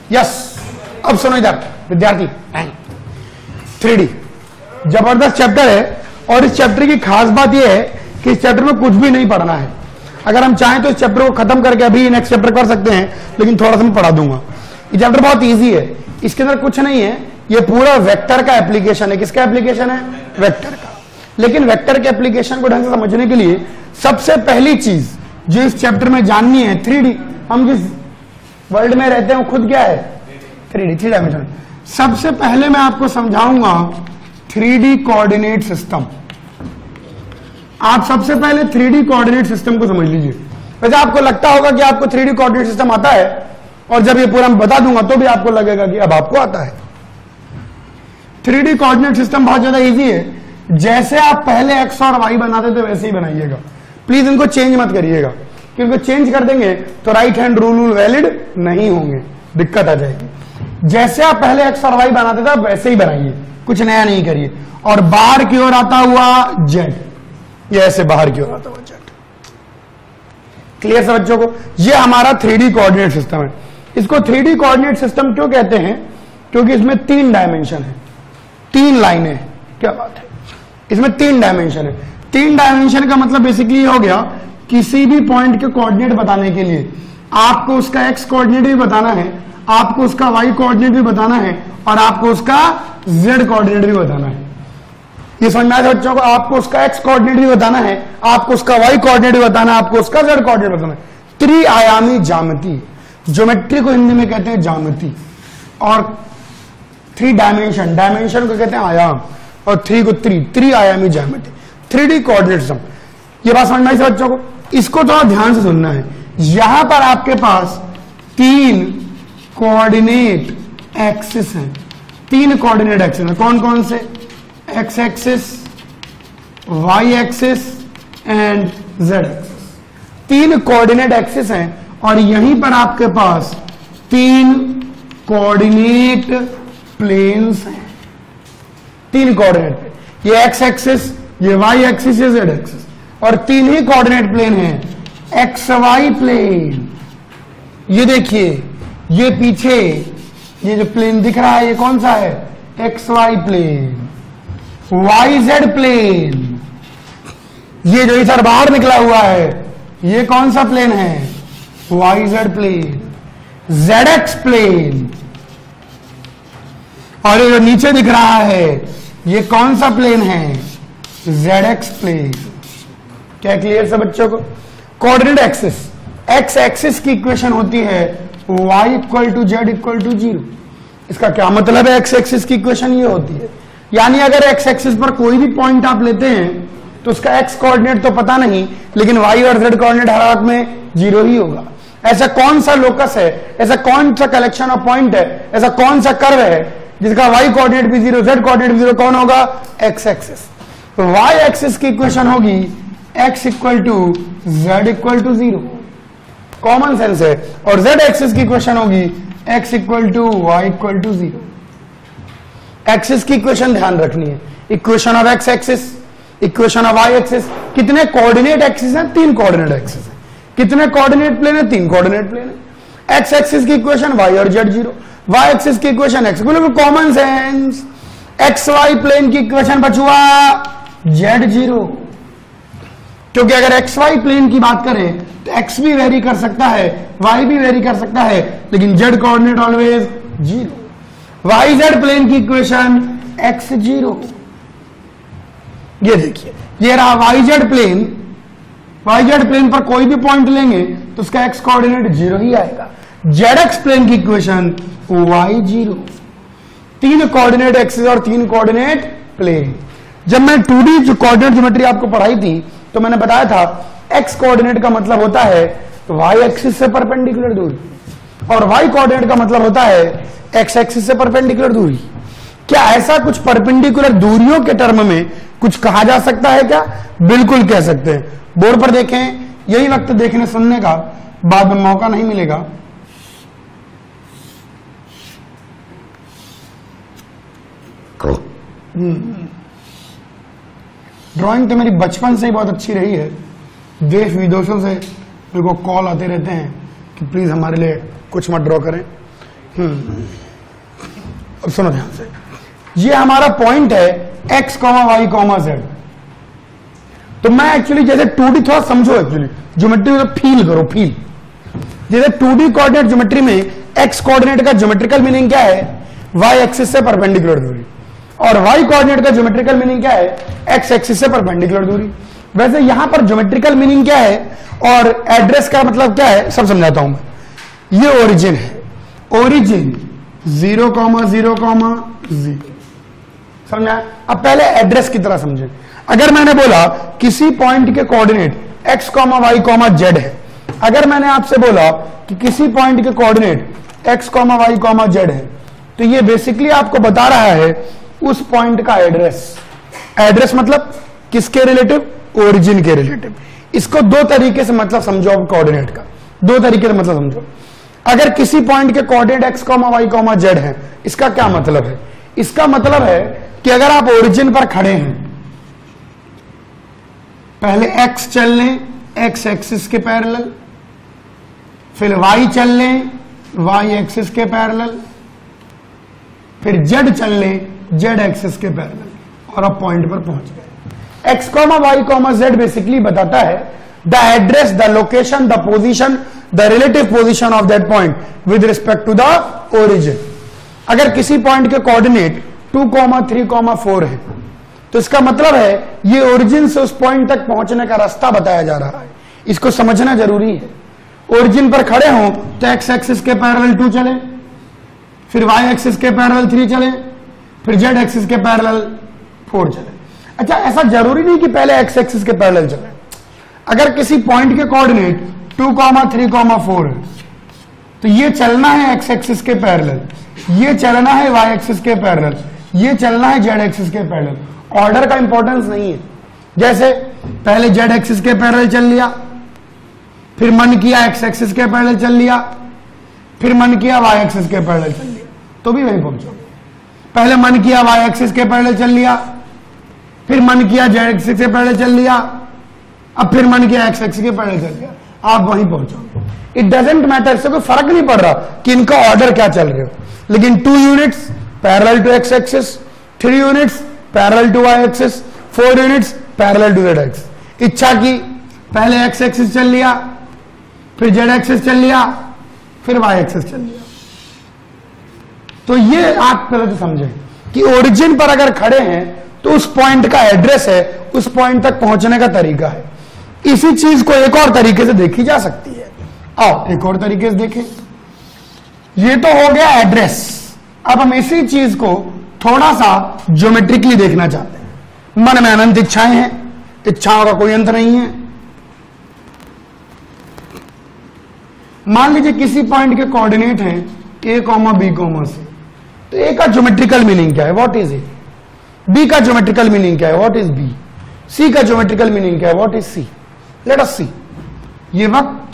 Yes, अब सुनो इधर विद्यार्थी, 3D जबरदस्त चैप्टर है और इस चैप्टर की खास बात यह है कि इस चैप्टर में कुछ भी नहीं पढ़ना है। अगर हम चाहें तो इस चैप्टर को खत्म करके अभी नेक्स्ट चैप्टर कर सकते हैं, लेकिन थोड़ा सा मैं पढ़ा दूंगा। ये चैप्टर बहुत इजी है, इसके अंदर कुछ नहीं है, ये पूरा वेक्टर का एप्लीकेशन है। किसका एप्लीकेशन है? वेक्टर का। लेकिन वेक्टर के एप्लीकेशन को ढंग से समझने के लिए सबसे पहली चीज जो इस चैप्टर में जाननी है 3D। हम जिस वर्ल्ड में रहते हैं वो खुद क्या है? 3D, 3 dimension. सबसे पहले मैं आपको समझाऊंगा 3D कोऑर्डिनेट सिस्टम। आप सबसे पहले 3D कोऑर्डिनेट सिस्टम को समझ लीजिए। वैसे आपको लगता होगा कि आपको 3D कोऑर्डिनेट सिस्टम आता है, और जब ये पूरा मैं बता दूंगा तो भी आपको लगेगा कि अब आपको आता है। 3D कोऑर्डिनेट सिस्टम बहुत ज्यादा इजी है। जैसे आप पहले एक्स और वाई बनाते थे वैसे ही बनाइएगा। प्लीज इनको चेंज मत करिएगा, क्योंकि चेंज कर देंगे तो राइट हैंड रूल वैलिड नहीं होंगे, दिक्कत आ जाएगी। जैसे आप पहले एक्स और वाई बनाते थे वैसे ही बनाइए, कुछ नया नहीं करिए। और बाहर की ओर आता हुआ जेड, ये ऐसे बाहर की ओर आता हुआ जेड। क्लियर से बच्चों को? ये हमारा 3D कोऑर्डिनेट सिस्टम है। इसको 3D कोऑर्डिनेट सिस्टम क्यों कहते हैं? क्योंकि इसमें 3 डायमेंशन है, 3 लाइनें। क्या बात है, इसमें 3 डायमेंशन है। 3 डायमेंशन का मतलब बेसिकली हो गया किसी भी पॉइंट के कोऑर्डिनेट बताने के लिए आपको उसका एक्स कोऑर्डिनेट भी बताना है, आपको उसका वाई कोऑर्डिनेट भी बताना है, और आपको उसका जेड कोऑर्डिनेट भी बताना है। ये समझ में आया बच्चों को? आपको उसका एक्स कोऑर्डिनेट भी बताना है, आपको उसका वाई कोऑर्डिनेट भी बताना है, आपको उसका जेड कोऑर्डिनेट बताना है। त्रिआयामी ज्यामिति, ज्योमेट्री को हिंदी में कहते हैं ज्यामिति, और 3 डायमेंशन, डायमेंशन को कहते हैं आयाम, और 3 को त्रिआयामी ज्यामिति, 3D कोऑर्डिनेट सिस्टम। ये बात समझ में आई बच्चों को? इसको थोड़ा ध्यान से सुनना है। यहां पर आपके पास 3 कोऑर्डिनेट एक्सिस हैं। 3 कोऑर्डिनेट एक्सिस हैं। कौन कौन से? X axis, Y axis and Z axis. 3 coordinate axis हैं, और यहीं पर आपके पास 3 कोऑर्डिनेट प्लेन्स हैं। 3 कोऑर्डिनेट प्लेन, ये एक्स एक्सिस, ये वाई एक्सिस, ये जेड एक्सिस, और 3 ही कोऑर्डिनेट प्लेन हैं। एक्स वाई प्लेन, ये देखिए, ये पीछे ये जो प्लेन दिख रहा है ये कौन सा है? X Y plane. Y Z plane, ये जो इधर बाहर निकला हुआ है ये कौन सा प्लेन है? Y Z plane. Z X plane, और ये जो नीचे दिख रहा है ये कौन सा प्लेन है? Z X plane. क्या क्लियर से बच्चों को? कोऑर्डिनेट एक्सिस, एक्स एक्सिस की इक्वेशन होती है y equal to Z equal to 0। इसका क्या मतलब है? एक्स एक्सिस की इक्वेशन ये होती है, यानी अगर एक्स एक्सिस पर कोई भी पॉइंट आप लेते हैं तो उसका एक्स कोऑर्डिनेट तो पता नहीं, लेकिन वाई और जेड कोऑर्डिनेट हर हाथ में 0 ही होगा। ऐसा कौन सा लोकस है, ऐसा कौन सा कलेक्शन ऑफ पॉइंट है, ऐसा कौन सा कर्व है जिसका वाई कोऑर्डिनेट भी 0, जेड कोऑर्डिनेट भी 0? कौन होगा? X axis. तो वाई एक्सिस की इक्वेशन होगी X equal to Z equal to 0, common sense है। और जेड एक्सिस की इक्वेशन होगी X equal to Y equal to 0। Axis की इक्वेशन ध्यान रखनी है, equation of X axis, equation of Y axis. कितने कोऑर्डिनेट एक्सिस हैं? 3 कोऑर्डिनेट एक्सिस है। कितने कोऑर्डिनेट प्लेन है? 3 कोऑर्डिनेट प्लेन है। एक्स एक्सिस की इक्वेशन वाई और जेड 0, वाई एक्सिस की equation X. Common sense, X Y plane की इक्वेशन बचुआ जेड 0, क्योंकि अगर एक्स वाई प्लेन की बात करें तो एक्स भी वेरी कर सकता है, वाई भी वेरी कर सकता है, लेकिन Z coordinate always 0। Y Z plane की इक्वेशन एक्स 0। ये देखिए, ये रहा Y Z plane. Y Z plane पर कोई भी पॉइंट लेंगे तो उसका एक्स कोऑर्डिनेट 0 ही आएगा। जेड एक्स प्लेन की इक्वेशन वाई 0। 3 कोऑर्डिनेट एक्सिस और 3 कोऑर्डिनेट प्लेन। जब मैं 2D जो कोऑर्डिनेट ज्योमेट्री आपको पढ़ाई थी तो मैंने बताया था एक्स कोऑर्डिनेट का मतलब होता है वाई एक्सिस से परपेंडिकुलर दूरी, और वाई कोऑर्डिनेट का मतलब होता है एक्स एक्सिस से परपेंडिकुलर दूरी। क्या ऐसा कुछ परपेंडिकुलर दूरियों के टर्म में कुछ कहा जा सकता है क्या? बिल्कुल कह सकते हैं। बोर्ड पर देखें, यही वक्त देखने सुनने का, बाद में मौका नहीं मिलेगा। ड्राइंग तो मेरी बचपन से ही बहुत अच्छी रही है। देश विदेशों से मेरे को कॉल आते रहते हैं कि प्लीज हमारे लिए कुछ मत ड्रॉ करें। अब सुनो ध्यान से, ये हमारा पॉइंट है x, y, z। तो मैं एक्चुअली जैसे 2D थोड़ा समझो, एक्चुअली ज्योमेट्री में फील करो, फील। जैसे 2D कोऑर्डिनेट ज्योमेट्री में x कोऑर्डिनेट का ज्योमेट्रिकल मीनिंग क्या है? y एक्सिस से परपेंडिकुलर दूरी। और y कोऑर्डिनेट का ज्योमेट्रिकल मीनिंग क्या है? x एक्सिस से परपेंडिकुलर दूरी। वैसे यहां पर ज्योमेट्रिकल मीनिंग क्या है और एड्रेस का मतलब क्या है, सब समझाता हूं मैं। ये ओरिजिन है, ओरिजिन 0, 0, 0 समझा? अब पहले एड्रेस की तरह समझे। अगर मैंने बोला किसी पॉइंट के कोऑर्डिनेट x, y, z है, अगर मैंने आपसे बोला कि किसी पॉइंट के कोऑर्डिनेट x, y, z है, तो ये बेसिकली आपको बता रहा है उस पॉइंट का एड्रेस। एड्रेस मतलब किसके रिलेटिव? ओरिजिन के रिलेटिव। इसको दो तरीके से मतलब समझो, अब कोऑर्डिनेट का दो तरीके से मतलब समझो। अगर किसी पॉइंट के कोऑर्डिनेट x, y, z है, इसका क्या मतलब है? इसका मतलब है कि अगर आप ओरिजिन पर खड़े हैं, पहले x चल लें x एक्सिस के पैरेलल, फिर y चल लें y एक्सिस के पैरेलल, फिर z चल लें z एक्सिस के पैरेलल, और अब पॉइंट पर पहुंच गए। x, y, z बेसिकली बताता है the address, the location, the position, the relative position of that point with respect to the origin. अगर किसी पॉइंट के कोऑर्डिनेट 2, 3, 4 है, तो इसका मतलब है ये ओरिजिन से उस पॉइंट तक पहुंचने का रास्ता बताया जा रहा है। इसको समझना जरूरी है। ओरिजिन पर खड़े हो तो x एक्सिस के पैरेलल 2 चले, फिर y एक्सिस के पैरेलल 3 चले, फिर z एक्सिस के पैरेलल 4 चले। अच्छा, ऐसा जरूरी नहीं कि पहले x एक्सिस के पैरेलल चले। अगर किसी पॉइंट के कोऑर्डिनेट 2, 3, 4 है, तो ये चलना है x एक्सिस के पैरेलल, ये चलना है y एक्सिस के पैरेलल, ये चलना है z एक्सिस के पैरेलल। ऑर्डर का इंपॉर्टेंस नहीं है। जैसे पहले z एक्सिस के पैरेलल चल लिया, फिर मन किया x एक्सिस के पैरेलल चल लिया, फिर मन किया y एक्सिस के पैरेलल चल लिया, तो भी वहीं पहुंचो। पहले मन किया y एक्सिस के पैरेलल चल लिया, फिर मन किया z एक्सिस के पैरेलल चल लिया, अब फिर मन किया x एक्सिस के पैरेलल चल लिया, आप वहीं पहुंचो। इट डजेंट मैटर, इससे कोई फर्क नहीं पड़ रहा कि इनका ऑर्डर क्या चल रहे हो। लेकिन 2 units parallel to x axis, 3 units parallel to y axis, 4 units parallel to z axis. इच्छा की पहले x एक्सिस चल लिया, फिर z एक्सिस चल लिया, फिर y एक्सिस चल लिया। तो ये आप पहले तो समझे कि ओरिजिन पर अगर खड़े हैं तो उस पॉइंट का एड्रेस है, उस पॉइंट तक पहुंचने का तरीका है। इसी चीज को एक और तरीके से देखी जा सकती है। आओ एक और तरीके से देखें। ये तो हो गया एड्रेस। अब हम इसी चीज को थोड़ा सा ज्योमेट्रिकली देखना चाहते हैं। मन में अनंत इच्छाएं हैं, इच्छाओं का कोई अंत नहीं है। मान लीजिए किसी पॉइंट के कोऑर्डिनेट हैं a, b, c, तो a का ज्योमेट्रिकल मीनिंग क्या है? What is A? b का ज्योमेट्रिकल मीनिंग क्या है? What is b? c का ज्योमेट्रिकल मीनिंग क्या है? What is c? Let us see. ये वक्त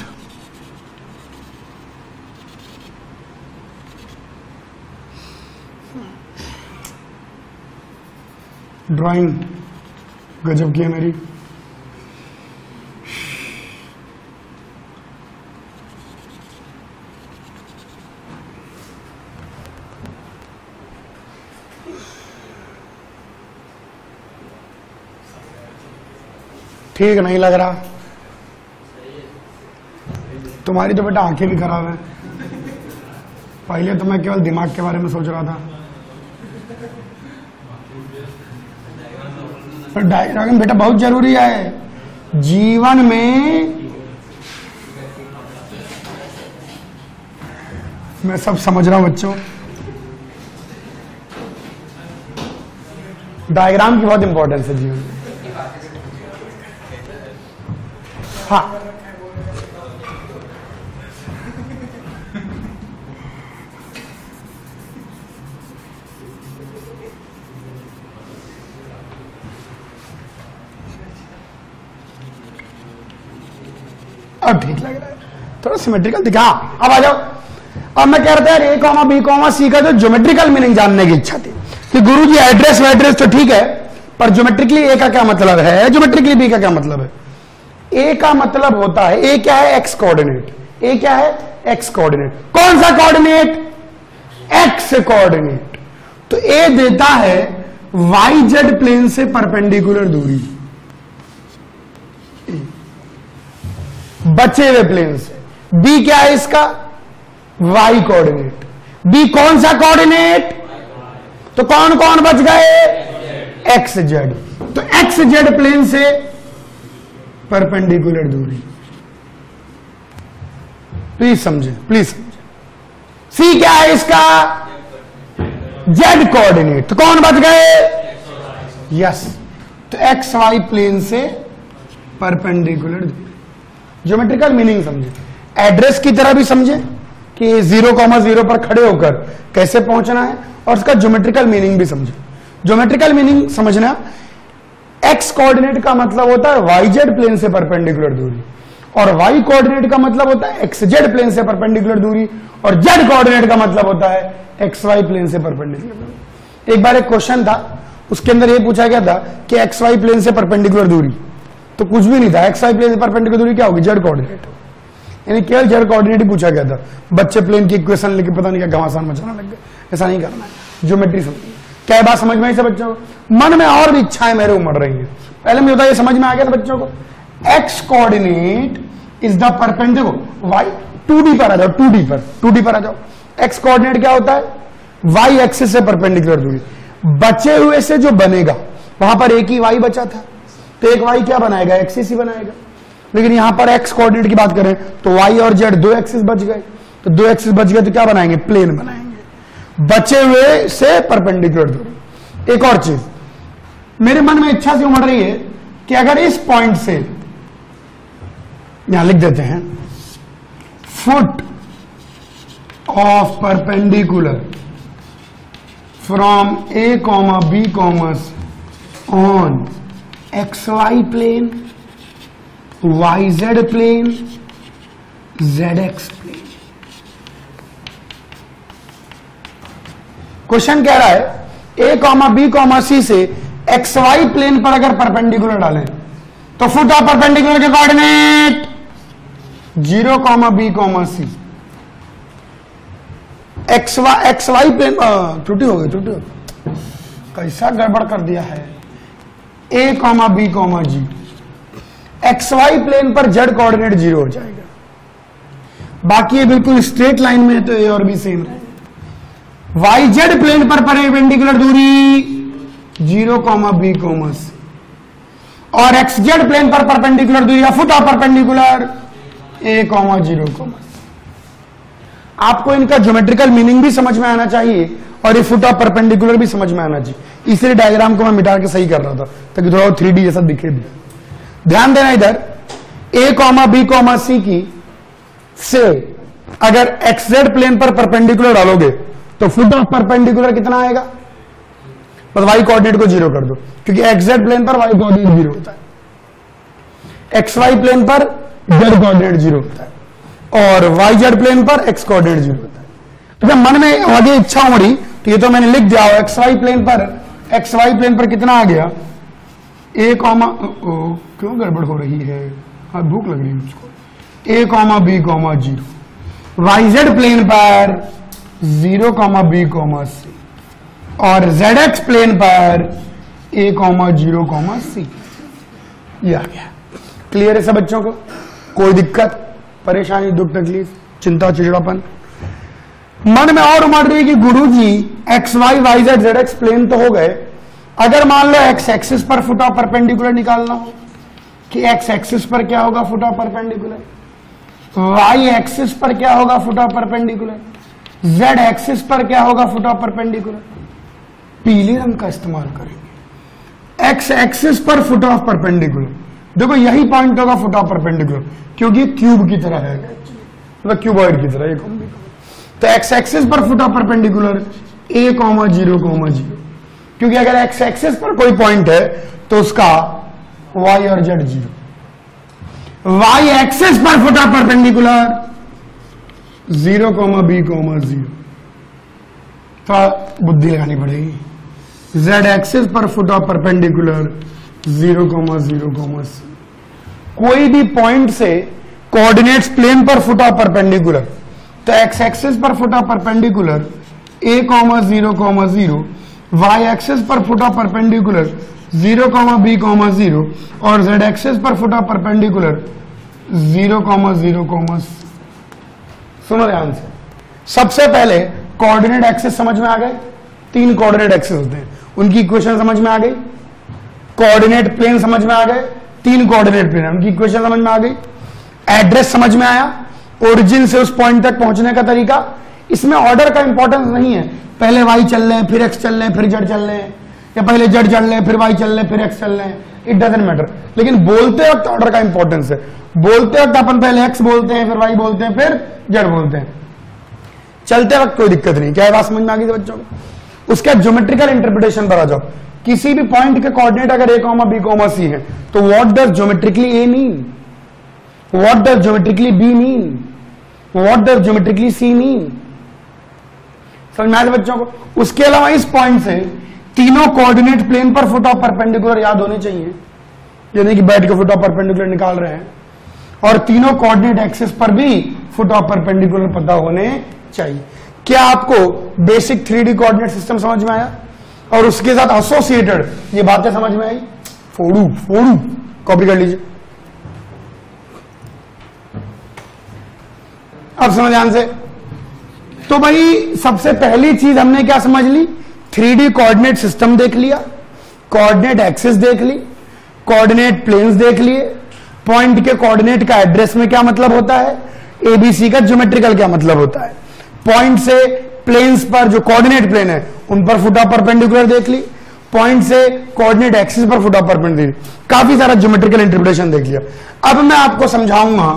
ड्राइंग गजब की है मेरी। ठीक नहीं लग रहा? तुम्हारी तो बेटा आंखें भी खराब है। पहले तो मैं केवल दिमाग के बारे में सोच रहा था। पर डायग्राम बेटा बहुत जरूरी है जीवन में। मैं सब समझ रहा हूं बच्चों, डायग्राम की बहुत इंपॉर्टेंस है जीवन में। हाँ, अब ठीक लग रहा है, थोड़ा सिमेट्रिकल दिखा। अब आ जाओ। अब मैं कह रहा था a, b, c का जो ज्योमेट्रिकल मीनिंग जानने की इच्छा थी कि गुरुजी एड्रेस तो ठीक है, पर ज्योमेट्रिकली a का क्या मतलब है, ज्योमेट्रिकली b का क्या मतलब है? a का मतलब होता है, a क्या है? x coordinate. a क्या है? x कोऑर्डिनेट। कौन सा कोऑर्डिनेट? एक्स कोऑर्डिनेट, तो ए देता है वाई जेड प्लेन से परपेंडिकुलर दूरी बचे हुए प्लेन से। बी क्या है इसका? Y coordinate. बी कौन सा कोऑर्डिनेट? तो कौन कौन बच गए? X Z. तो एक्स जेड प्लेन से परपेंडिकुलर दूरी, प्लीज समझे, प्लीज समझे। सी क्या है इसका? Z coordinate. तो कौन बच गए? यस। तो एक्स वाई प्लेन से परपेंडिकुलर दूरी। ज्योमेट्रिकल मीनिंग समझे, एड्रेस की तरह भी समझे कि 0,0 पर खड़े होकर कैसे पहुंचना है, और उसका ज्योमेट्रिकल मीनिंग भी समझे। ज्योमेट्रिकल मीनिंग समझना, एक्स कोऑर्डिनेट का मतलब होता है वाई जेड प्लेन से परपेंडिकुलर दूरी, और वाई कोऑर्डिनेट का मतलब होता है एक्स जेड प्लेन से परपेंडिकुलर दूरी, और जेड कोऑर्डिनेट का मतलब होता है एक्स वाई प्लेन से परपेंडिकुलर दूरी। एक बार एक क्वेश्चन था, उसके अंदर यह पूछा गया था कि एक्स वाई प्लेन से परपेंडिकुलर दूरी, तो कुछ भी नहीं था। एक्स वाई प्लेन से परपेंडिकुलर दूरी क्या होगी? जेड कोऑर्डिनेट, यानी केवल जेड कोऑर्डिनेट ही पूछा गया था। बच्चे प्लेन की इक्वेशन लेके पता नहीं क्या घमासान मचाना लग गए। ऐसा नहीं करना है, ज्योमेट्री समझिए। क्या बात समझ में आई से बच्चों को? मन में और भी इच्छाएं मेरे उमड़ रही है। पहले मुझे बताइए, समझ में आ गया था बच्चों को? X coordinate is the perpendicular, देखो वाई 2D पर आ जाओ, 2D पर आ जाओ। एक्स कोऑर्डिनेट क्या होता है? वाई एक्सिस से परपेंडिकुलर दूरी। बचे हुए से जो बनेगा, वहां पर एक ही वाई बचा था, तो एक वाई क्या बनाएगा? एक्सिस ही बनाएगा। लेकिन यहां पर एक्स कोऑर्डिनेट की बात करें तो वाई और जेड 2 एक्सिस बच गए, तो 2 एक्सिस बच गए तो क्या बनाएंगे? प्लेन बनाएंगे, बचे हुए से परपेंडिकुलर दूरी। एक और चीज मेरे मन में इच्छा से उमड़ रही है कि अगर इस पॉइंट से, यहां लिख देते हैं, foot of perpendicular from A comma B commerce on X Y plane, Y Z plane, Z X plane. Question कह रहा है A comma B comma C से एक्स वाई प्लेन पर अगर परपेंडिकुलर डालें तो फुट ऑफ परपेंडिकुलर के coordinate 0 comma B comma C. X Y plane, त्रुटि हो गई, कैसा गड़बड़ कर दिया है। A comma B comma G, X Y plane पर जेड कोऑर्डिनेट 0 हो जाएगा, बाकी ये बिल्कुल स्ट्रेट लाइन में है तो ए और बी सेम रहेगा। वाई जेड प्लेन पर परपेंडिकुलर दूरी 0 कॉमा बी कॉमा सी, और एक्स जेड प्लेन पर परपेंडिकुलर दूरी या foot of perpendicular A comma 0 comma C. आपको इनका ज्योमेट्रिकल मीनिंग भी समझ में आना चाहिए और ये फुट ऑफ परपेंडिकुलर भी समझ में आना चाहिए। इसलिए डायग्राम को मैं मिटा के सही कर रहा था ताकि थोड़ा 3D जैसा दिखे भी। ध्यान देना, इधर A comma B comma C की से अगर एक्स जेड प्लेन पर परपेंडिकुलर डालोगे तो फुट ऑफ परपेंडिकुलर कितना आएगा? बस वाई कोऑर्डिनेट को 0 कर दो, क्योंकि एक्स जेड प्लेन पर वाई कोऑर्डिनेट 0 होता है, एक्स वाई प्लेन पर जेड कोऑर्डिनेट 0 होता है, और वाई जेड प्लेन पर एक्स कोऑर्डिनेट 0 होता है। तो जब मन में आगे इच्छा उमड़ी तो ये तो मैंने लिख दिया, एक्स वाई प्लेन पर कितना आ गया? ए कॉमा, क्यों गड़बड़ हो रही है? हाँ, भूख लग रही है मुझको। A comma B comma 0, Y Z plane पर 0 कॉमा बी कॉमा सी, और जेड एक्स प्लेन पर ए कॉमा 0 कॉमा सी। ये आ गया। क्लियर है सब बच्चों को? कोई दिक्कत, परेशानी, दुख, तकलीफ, चिंता, चिड़चिड़ापन? मन में और उमड़ रही है कि गुरुजी X Y Z Z X plane तो हो गए, अगर मान लो एक्स एक्सिस पर फुट ऑफ परपेंडिकुलर निकालना हो कि एक्स एक्सिस पर क्या होगा foot of perpendicular, Y axis पर क्या होगा foot of perpendicular, Z axis पर क्या होगा फुट ऑफ परपेंडिकुलर, पीले रंग का इस्तेमाल करेंगे। एक्स एक्सिस पर फुट ऑफ परपेंडिकुलर, देखो यही पॉइंट होगा फुट ऑफ परपेंडिकुलर, क्योंकि क्यूब की तरह है, मतलब क्यूबॉइड की तरह। तो एक्स एक्सिस पर foot of perpendicular A comma 0 comma 0, क्योंकि अगर एक्स एक्सिस पर कोई पॉइंट है तो उसका वाई और जेड 0। वाई एक्सिस पर foot of perpendicular 0 comma B comma 0, तो बुद्धि लगानी पड़ेगी। जेड एक्सिस पर foot of perpendicular 0 comma 0 comma C. कोई भी पॉइंट से कोऑर्डिनेट्स प्लेन पर फुट ऑफ परपेंडिकुलर, तो एक्स एक्सिस पर foot of perpendicular a,0,0 y axis पर फुट ऑफ परपेंडिकुलर 0,b,0 और z एक्सिस पर फुट ऑफ परपेंडिकुलर 0,0,. सुनो ध्यान से, सबसे पहले कोऑर्डिनेट एक्सिस समझ में आ गए. 3 कोऑर्डिनेट एक्सिस होते हैं, उनकी इक्वेशन समझ में आ गई. कोऑर्डिनेट प्लेन समझ में आ गए, 3 कोऑर्डिनेट प्लेन, उनकी इक्वेशन समझ में आ गई. एड्रेस समझ में आया, ओरिजिन से उस पॉइंट तक पहुंचने का तरीका. इसमें ऑर्डर का इंपॉर्टेंस नहीं है, पहले y चल रहे हैं फिर x चल रहे हैं फिर z चल रहे हैं, या पहले z चल रहे हैं फिर y चल रहे हैं फिर x चल रहे हैं. It doesn't matter. लेकिन बोलते वक्त ऑर्डर का इंपॉर्टेंस है. बोलते वक्त अपन पहले x बोलते हैं फिर y बोलते हैं फिर z बोलते हैं. चलते वक्त कोई दिक्कत नहीं. क्या है, बात समझ में आ गई बच्चों को? उसका ज्योमेट्रिकल इंटरप्रिटेशन पर आ जाओ. किसी भी पॉइंट के कोऑर्डिनेट अगर a,b,c है तो what does geometrically a mean, what does geometrically b mean, what does geometrically c mean. समझ में आया बच्चों को? उसके अलावा इस पॉइंट से तीनों कोऑर्डिनेट प्लेन पर फुट ऑफ परपेंडिकुलर याद होने चाहिए, यानी कि बैठ के फुट ऑफ परपेंडिकुलर निकाल रहे हैं, और तीनों कोऑर्डिनेट एक्सिस पर भी फुट ऑफ परपेंडिकुलर पता होने चाहिए. क्या आपको बेसिक 3D कोऑर्डिनेट सिस्टम समझ में आया और उसके साथ एसोसिएटेड ये बातें समझ में आई? फोड़ू कॉपी कर लीजिए. अब समझ ध्यान से. तो भाई सबसे पहली चीज हमने क्या समझ ली? 3D कोऑर्डिनेट सिस्टम देख लिया, कोऑर्डिनेट एक्सिस देख ली, कोऑर्डिनेट प्लेन्स देख लिए, पॉइंट के कोऑर्डिनेट का एड्रेस में क्या मतलब होता है, एबीसी का ज्योमेट्रिकल क्या मतलब होता है, पॉइंट से प्लेन्स पर जो कोऑर्डिनेट प्लेन है उन पर फुट ऑफ परपेंडिकुलर देख ली, पॉइंट से कोऑर्डिनेट एक्सिस पर फुट ऑफ परपेंडिकुलर, काफी सारा ज्योमेट्रिकल इंटरप्रिटेशन देख लिया. अब मैं आपको समझाऊंगा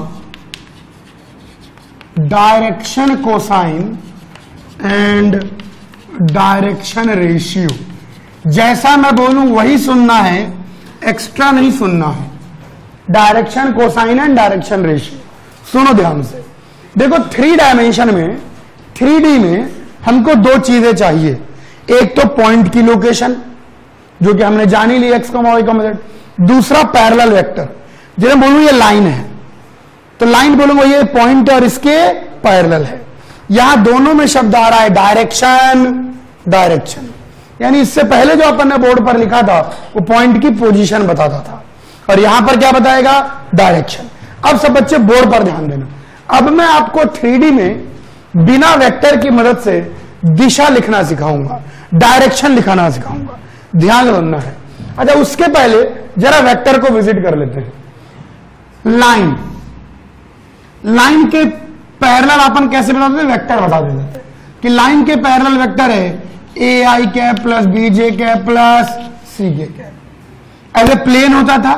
direction cosine and direction ratio. जैसा मैं बोलूं वही सुनना है, एक्स्ट्रा नहीं सुनना है. Direction cosine and direction ratio सुनो ध्यान से. देखो 3 डायमेंशन में 3D में हमको 2 चीजें चाहिए. एक तो पॉइंट की लोकेशन जो कि हमने जान ही ली x, y, z. दूसरा पैरेलल वेक्टर. जिन्हें बोलूं ये लाइन है तो लाइन बोलूंगा ये पॉइंट और इसके पैरेलल है. यहां दोनों में शब्द आ रहा है डायरेक्शन, डायरेक्शन. यानी इससे पहले जो अपन ने बोर्ड पर लिखा था वो पॉइंट की पोजीशन बताता था और यहां पर क्या बताएगा, डायरेक्शन. अब सब बच्चे बोर्ड पर ध्यान देना. अब मैं आपको 3D में बिना वेक्टर की मदद से दिशा लिखना सिखाऊंगा, डायरेक्शन लिखाना सिखाऊंगा. ध्यान रखना है. अच्छा उसके पहले जरा वेक्टर को विजिट कर लेते हैं. लाइन, लाइन के पैरेलल अपन कैसे बता देते हैं, वेक्टर बता देते हैं कि लाइन के पैरेलल वेक्टर है AI cap plus BJ cap plus CK cap. ऐसे प्लेन होता था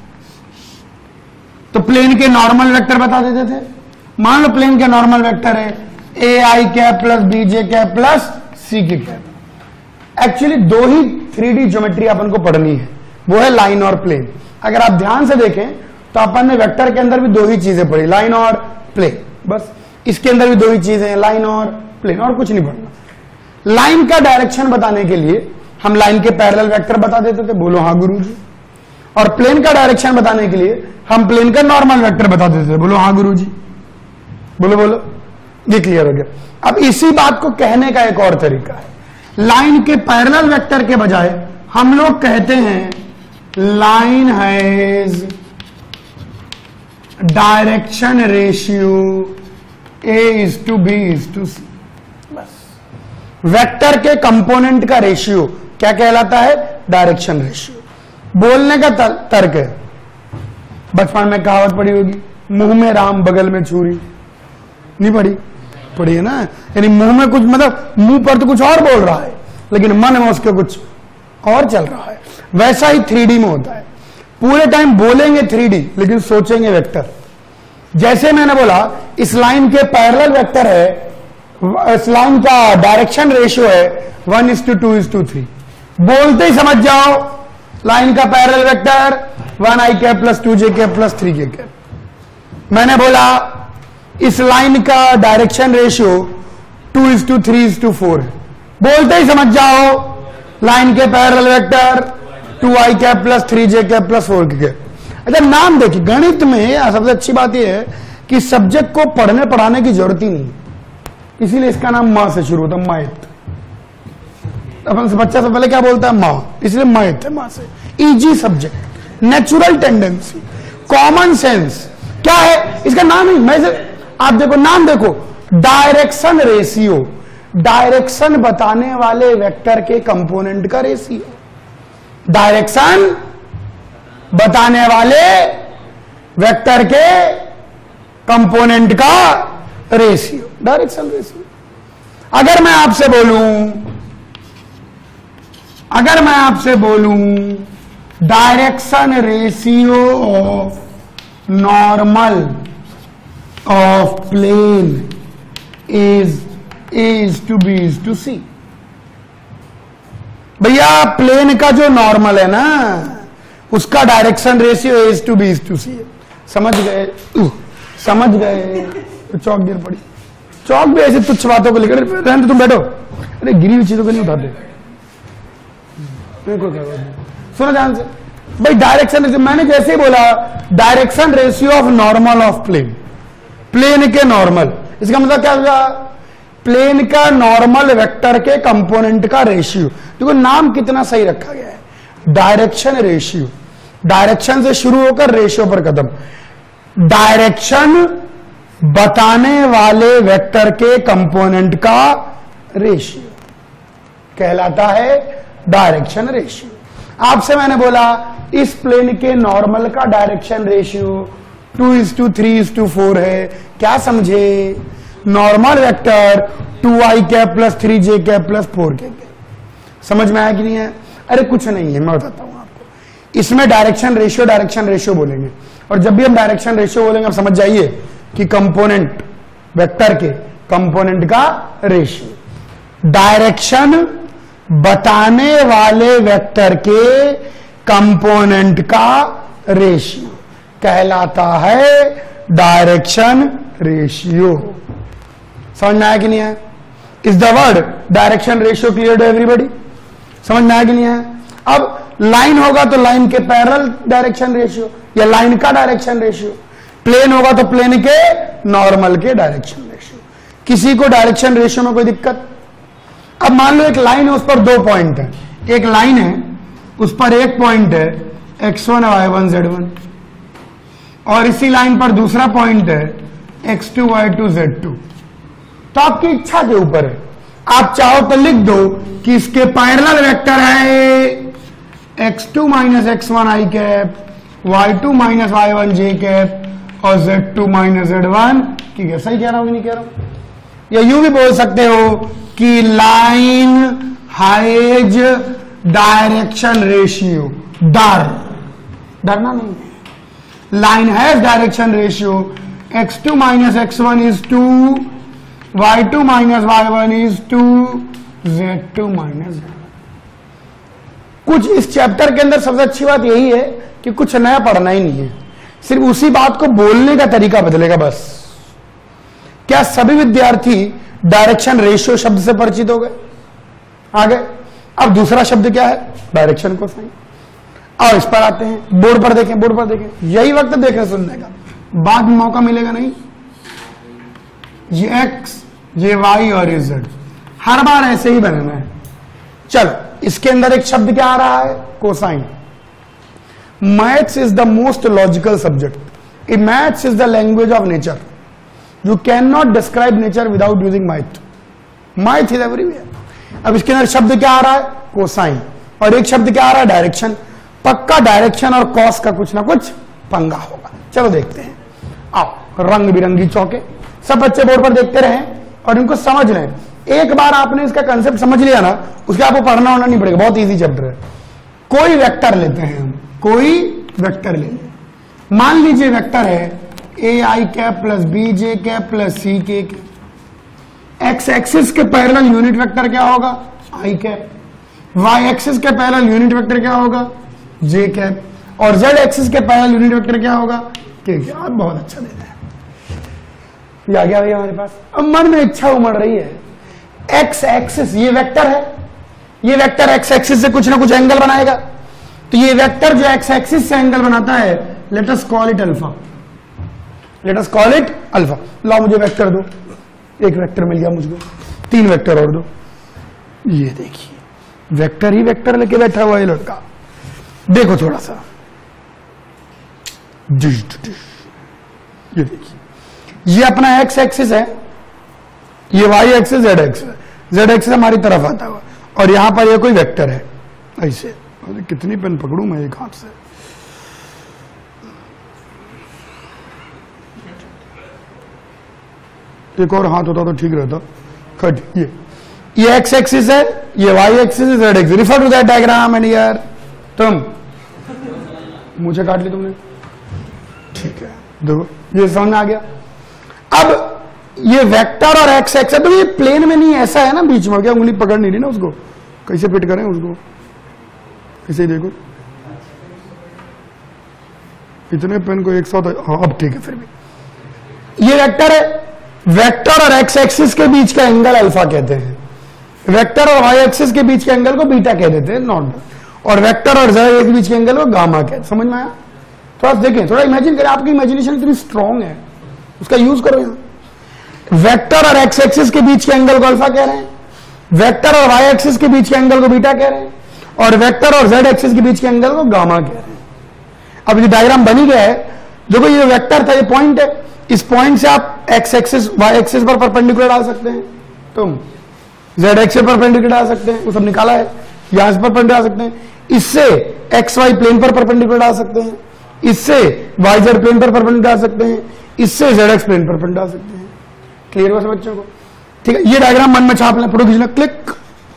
तो प्लेन के नॉर्मल वेक्टर बता देते थे. मान लो प्लेन के नॉर्मल वेक्टर है AI cap plus BJ cap plus CK cap. Actually 2 ही 3D ज्योमेट्री अपन को पढ़नी है, वो है लाइन और प्लेन. अगर आप ध्यान से देखें तो अपन ने वेक्टर के अंदर भी 2 ही चीजें पढ़ी, लाइन और प्लेन. बस इसके अंदर भी 2 ही चीजें हैं, लाइन और प्लेन, और कुछ नहीं पढ़ना. लाइन का डायरेक्शन बताने के लिए हम लाइन के पैरेलल वेक्टर बता देते थे, बोलो हाँ गुरुजी. और प्लेन का डायरेक्शन बताने के लिए हम प्लेन का नॉर्मल वेक्टर बता देते थे, बोलो हाँ गुरुजी. बोलो बोलो, ये क्लियर हो गया. अब इसी बात को कहने का एक और तरीका है. लाइन के पैरेलल वेक्टर के बजाय हम लोग कहते हैं line has direction ratio A:B:C. बस वेक्टर के कंपोनेंट का रेशियो क्या कहलाता है, डायरेक्शन रेशियो. बोलने का तर्क है, बचपन में कहावत पढ़ी होगी, मुंह में राम बगल में छुरी. नहीं पढ़ी? पढ़ी है ना. यानी मुंह में कुछ मतलब मुंह पर तो कुछ और बोल रहा है लेकिन मन में उसके कुछ और चल रहा है. वैसा ही 3D में होता है. पूरे टाइम बोलेंगे 3D लेकिन सोचेंगे वेक्टर. जैसे मैंने बोला इस लाइन के पैरेलल वेक्टर है, इस लाइन का डायरेक्शन रेशियो है 1:2:3. बोलते ही समझ जाओ लाइन का parallel vector 1i cap plus 2j cap plus 3k cap. मैंने बोला इस लाइन का डायरेक्शन रेशियो 2:3:4 है. बोलते ही समझ जाओ लाइन के parallel vector 2i cap plus 3j cap plus 4k cap. अच्छा नाम देखिए, गणित में सबसे अच्छी बात यह है कि सब्जेक्ट को पढ़ने पढ़ाने की जरूरत ही नहीं, इसीलिए इसका नाम मां से शुरू होता है, मैथ. अपन से बच्चा से पहले क्या बोलता है? माँ, इसलिए मैथ है माँ से। Easy subject, natural tendency, common sense. क्या है इसका नाम ही? मैं आप देखो नाम देखो, डायरेक्शन रेशियो, डायरेक्शन बताने वाले वेक्टर के कंपोनेंट का रेशियो, डायरेक्शन बताने वाले वेक्टर के कंपोनेंट का रेशियो, डायरेक्शन रेशियो। अगर मैं आपसे बोलूं direction ratio of normal of plane is A is to B is to C। भैया प्लेन का जो नॉर्मल है ना, उसका direction ratio A is to B is to C है। समझ गए? समझ गए? तो चौक गिर पड़ी। चौक भी ऐसे तुच्छ बातों को लेकर रहने तो तुम बैठो। अरे गिरी हुई चीजों को नहीं उठाते। सुनो ध्यान से भाई, डायरेक्शन रेशियो मैंने जैसे ही बोला, direction ratio of normal of plane, plane के नॉर्मल, इसका मतलब क्या होगा? प्लेन का नॉर्मल वेक्टर के कंपोनेंट का रेशियो। देखो नाम कितना सही रखा गया है, डायरेक्शन रेशियो। डायरेक्शन से शुरू होकर रेशियो पर खत्म। डायरेक्शन बताने वाले वेक्टर के कंपोनेंट का रेशियो कहलाता है डायरेक्शन रेशियो। आपसे मैंने बोला इस प्लेन के नॉर्मल का डायरेक्शन रेशियो 2:3:4 है। क्या समझे? Normal vector 2i cap plus 3j cap plus 4k। समझ में आया कि नहीं है? अरे कुछ नहीं है, मैं बताता हूं आपको। इसमें डायरेक्शन रेशियो बोलेंगे, और जब भी हम डायरेक्शन रेशियो बोलेंगे आप समझ जाइए कि कंपोनेंट वेक्टर के कंपोनेंट का रेशियो, डायरेक्शन बताने वाले वेक्टर के कंपोनेंट का रेशियो कहलाता है डायरेक्शन रेशियो। समझ में आया कि नहीं है? Is the word direction ratio clear to everybody? समझ में आया कि नहीं है? अब लाइन होगा तो लाइन के पैरेलल डायरेक्शन रेशियो, या लाइन का डायरेक्शन रेशियो। प्लेन होगा तो प्लेन के नॉर्मल के डायरेक्शन रेशियो। किसी को डायरेक्शन रेशियो में कोई दिक्कत? अब मान लो एक लाइन है, उस पर 2 पॉइंट है। एक लाइन है, उस पर एक पॉइंट है x1 y1 z1, और इसी लाइन पर दूसरा पॉइंट है x2 y2 z2। तो आपकी इच्छा के ऊपर है, आप चाहो तो लिख दो कि इसके पैरेलल वेक्टर है x2 minus x1 i cap, y2 minus y1 j cap और z2 माइनस z1। ठीक है, सही कह रहा हूं कि नहीं कह रहा हूं? या यूं भी बोल सकते हो कि लाइन हैज डायरेक्शन रेशियो। डरना नहीं है, line has direction ratio x2 minus x1 is 2, y2 minus y1 is 2, z2 minus z1। कुछ इस चैप्टर के अंदर सबसे अच्छी बात यही है कि कुछ नया पढ़ना ही नहीं है, सिर्फ उसी बात को बोलने का तरीका बदलेगा बस। क्या सभी विद्यार्थी डायरेक्शन रेशियो शब्द से परिचित हो गए? आगे अब दूसरा शब्द क्या है? Direction cosine. और इस पर आते हैं, बोर्ड पर देखें, यही वक्त देखें सुनने का, बाद में मौका मिलेगा नहीं। ये x, ये y और ये z हर बार ऐसे ही बनाना है। चलो, इसके अंदर एक शब्द क्या आ रहा है? Cosine. Maths is the most logical subject. Maths is the language of nature. You can not describe nature without using math. Math is everywhere. अब इसके अंदर शब्द क्या आ रहा है? कोसाइन। और एक शब्द क्या आ रहा है? डायरेक्शन। पक्का डायरेक्शन और कॉस का कुछ ना कुछ पंगा होगा। चलो देखते हैं। आओ, रंग बिरंगी चौके। सब बच्चे बोर्ड पर देखते रहें और इनको समझ लें। एक बार आपने इसका कंसेप्ट समझ लिया ना, उसके आपको पढ़ना होना नहीं पड़ेगा, बहुत इजी चैप्टर है। कोई वेक्टर लेते हैं हम, कोई वेक्टर ले लें। मान लीजिए वेक्टर है ai cap plus bj cap plus ck। X axis के पैरेलल यूनिट वेक्टर क्या होगा? i cap. y एक्सिस के पैरेलल यूनिट वेक्टर क्या होगा? j cap. और z एक्सिस के पैरेलल यूनिट वेक्टर क्या होगा? k cap. बहुत अच्छा देना है, ये आ गया भैया हमारे पास। अब मन में इच्छा उमड़ रही है, एक्स एक्सिस ये वेक्टर है, ये वेक्टर एक्स एक्सिस से कुछ ना कुछ एंगल बनाएगा। तो ये वेक्टर जो एक्स एक्सिस से एंगल बनाता है, let us call it alpha. Let us call it alpha. लाओ मुझे वेक्टर दो। एक वेक्टर मिल गया मुझको, 3 वेक्टर और दो। ये देखिए, वेक्टर ही वेक्टर लेके बैठा हुआ है लड़का। देखो थोड़ा सा, ये देखिए, ये अपना एक्स एक्सिस है, ये वाई एक्सिस जेड एक्सिस है, जेड एक्सिस हमारी तरफ आता हुआ, और यहां पर ये कोई वेक्टर है ऐसे। अरे कितनी पेन पकड़ूं मैं एक हाथ से, एक और हाथ होता तो ठीक रहता। कट, ये एक्स एक्सिस है, ये वाई एक्सिस है, Z axis. Refer to that diagram and here तुम मुझे काट ली तुमने, ठीक है। देखो ये समझ में आ गया। अब ये वेक्टर और एक्स एक्स है, तो ये प्लेन में नहीं ऐसा है ना बीच में, क्या उंगली पकड़ नहीं रही ना उसको, कैसे फिट करें उसको, ऐसे देखो इतने पेन को एक साथ। हाँ अब ठीक है। फिर भी ये वेक्टर है, वेक्टर और एक्स एक्सिस के बीच का एंगल अल्फा कहते हैं, वेक्टर और वाई एक्सिस के बीच के एंगल को बीटा कह देते हैं नॉर्मल, और वेक्टर और जेड के बीच के एंगल को गामा कहते हैं। समझ में आया? थोड़ा देखें, थोड़ा इमेजिन करें, आपकी इमेजिनेशन इतनी स्ट्रांग है, उसका यूज करो यहां। वेक्टर और एक्स एक्सिस के बीच के एंगल को अल्फा कह रहे हैं, वेक्टर और वाई एक्सिस के बीच के एंगल को बीटा कह रहे हैं, और वेक्टर और जेड एक्सिस के बीच के एंगल को गामा कह रहे हैं। अब ये डायग्राम बनी गया है, देखो ये वेक्टर था, ये पॉइंट है, इस पॉइंट से आप एक्स एक्सिस वाई एक्सिस पर परपेंडिकुलर डाल सकते हैं, तुम जेड एक्सिस पर परपेंडिकुलर डाल सकते हैं, वो सब निकाला है, यहां से परपेंडिकुलर डाल सकते हैं, इससे एक्स वाई प्लेन पर परपेंडिकुलर डाल सकते हैं, इससे वाई जेड प्लेन पर परपेंडिकुलर डाल सकते हैं, इससे जेड एक्स प्लेन पर परपेंडिकुलर डाल सकते हैं। क्लियर हुआ सब बच्चों को? ठीक है, ये डायग्राम मन में छाप लें, फोटो खींचना, क्लिक।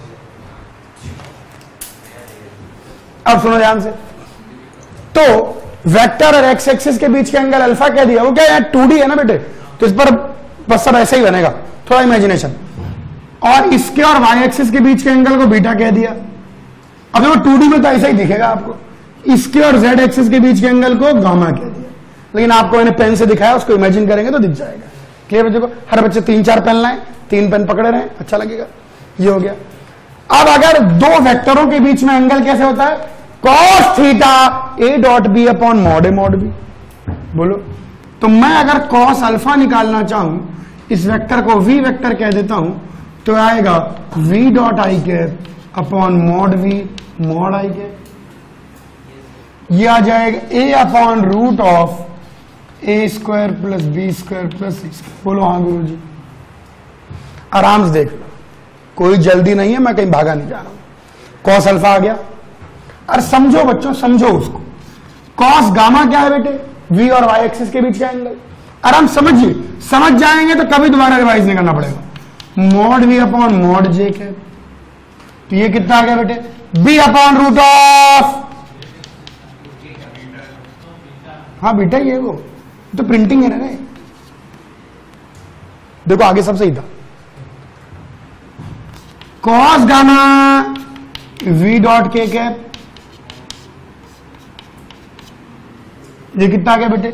अब सुनो ध्यान से, तो वेक्टर और एक्स एक्सिस के बीच के एंगल अल्फा कह दिया, वो क्या है 2D है ना बेटे, तो इस पर बस सब ऐसे ही बनेगा, थोड़ा इमेजिनेशन। और इसके और वाई एक्सिस के बीच के एंगल को बीटा कह दिया। अब देखो 2D में तो ऐसा ही दिखेगा आपको, इसके और जेड एक्सिस के बीच के एंगल को गामा कह दिया, लेकिन आपको मैंने पेन से दिखाया, उसको इमेजिन करेंगे तो दिख जाएगा। क्लियर बच्चों को? हर बच्चे 3-4 पेन लाए, 3 पेन पकड़े रहे, अच्छा लगेगा। ये हो गया। अब अगर दो वेक्टरों के बीच में एंगल कैसे होता है? Cos theta A dot B upon mod A mod B. बोलो, तो मैं अगर कॉस अल्फा निकालना चाहूं, इस वेक्टर को वी वेक्टर कह देता हूं, तो आएगा V dot I cap upon mod V mod I cap. ये आ जाएगा ए upon root of A square plus B square plus C square. बोलो हाँ गुरु जी, आराम से देख लो, कोई जल्दी नहीं है, मैं कहीं भागा नहीं जा रहा हूं। कॉस अल्फा आ गया, और समझो बच्चों, समझो उसको। कॉस गामा क्या है बेटे? वी और वाई एक्सिस के बीच का एंगल। आराम समझिए, समझ जाएंगे तो कभी दोबारा रिवाइज नहीं करना पड़ेगा। Mod V upon mod J के, तो ये कितना आ गया बेटे? बी अपॉन रूट ऑफ, हाँ बेटा ये वो तो प्रिंटिंग है ना, देखो आगे सब सही था। Cos gamma V dot K cap, ये कितना आ गया बेटे?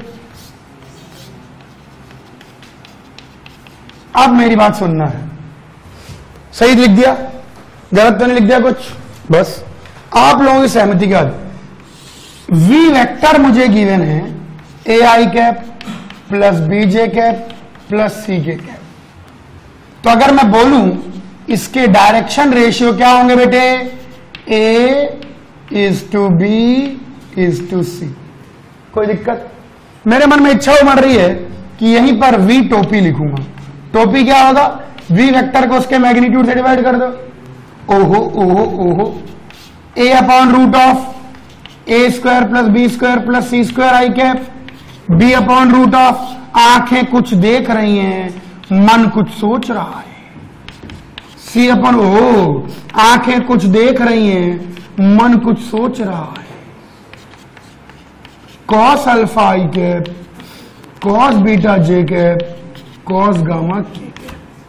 अब मेरी बात सुनना है, सही लिख दिया, गलत तो नहीं लिख दिया कुछ? बस आप लोगों की सहमति के बाद वी वेक्टर मुझे गिवन है ए आई cap plus B J cap plus सी के कैप। तो अगर मैं बोलूं इसके डायरेक्शन रेशियो क्या होंगे बेटे? A is to B is to C. कोई दिक्कत? मेरे मन में इच्छा उमड़ रही है कि यहीं पर वी टोपी लिखूंगा। टोपी क्या होगा? वी वेक्टर को उसके मैग्नीट्यूड से डिवाइड कर दो। ओहो ओहो ओहो, A upon root of A square plus B square plus C square I cap, B upon root of, आंखें कुछ देख रही हैं, मन कुछ सोच रहा है। सी अपॉन, ओ आंखें कुछ देख रही हैं, मन कुछ सोच रहा है। कॉस अल्फा आई कैप, कॉस बीटा जे कैप, कॉस गामा के कैप।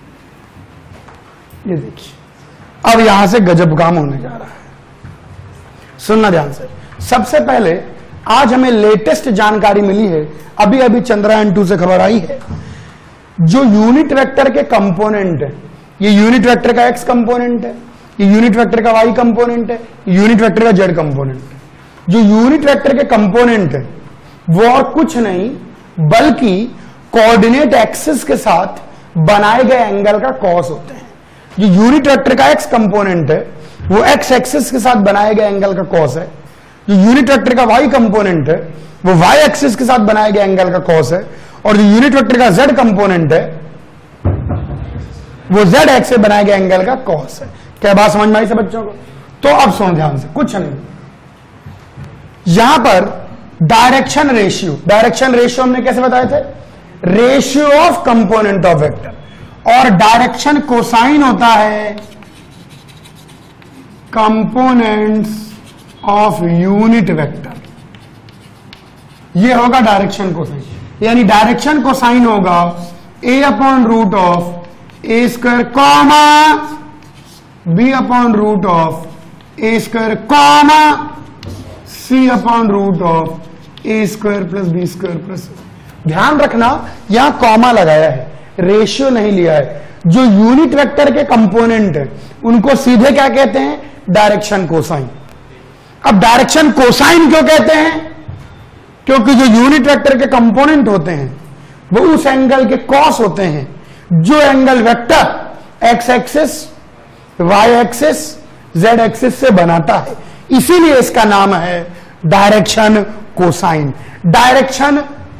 ये देखिए, अब यहां से गजब काम होने जा रहा है। सुनना ध्यान से। सबसे पहले आज हमें लेटेस्ट जानकारी मिली है, अभी अभी चंद्रयान 2 से खबर आई है, जो यूनिट वेक्टर के कंपोनेंट है, ये यूनिट वेक्टर का एक्स कंपोनेंट है, ये यूनिट वेक्टर का वाई कंपोनेंट है, यूनिट वेक्टर का जेड कंपोनेंट है। जो यूनिट वेक्टर के कंपोनेंट है वो और कुछ नहीं बल्कि कोऑर्डिनेट एक्सिस के साथ बनाए गए एंगल का कॉस होते हैं। जो यूनिट वेक्टर का एक्स कंपोनेंट है वो एक्स एक्सिस के साथ बनाए गए एंगल का कॉस है। जो यूनिट वेक्टर का वाई कंपोनेंट है वो वाई एक्सिस के साथ बनाए गए एंगल का कॉस है, और जो यूनिट वेक्टर का जेड कंपोनेंट है वो जेड एक्स से बनाए गए एंगल का कॉस है। क्या बात समझ में आई से बच्चों को? तो अब सुनो ध्यान से, कुछ नहीं, यहां पर डायरेक्शन रेशियो हमने कैसे बताए थे? Ratio of component of vector, और डायरेक्शन कोसाइन होता है कंपोनेंट्स ऑफ यूनिट वेक्टर। ये होगा डायरेक्शन कोसाइन, यानी डायरेक्शन कोसाइन होगा a upon root of A square comma b upon root of A square comma c upon root of A square plus B square plus. ध्यान रखना यहां comma लगाया है, ratio नहीं लिया है। जो यूनिट वेक्टर के कंपोनेंट है उनको सीधे क्या कहते हैं? Direction cosine. अब डायरेक्शन कोसाइन क्यों कहते हैं? क्योंकि जो यूनिट वेक्टर के कंपोनेंट होते हैं वो उस एंगल के कॉस होते हैं जो angle vector x axis, Y axis, Z axis से बनाता है। इसीलिए इसका नाम है डायरेक्शन कोसाइन। डायरेक्शन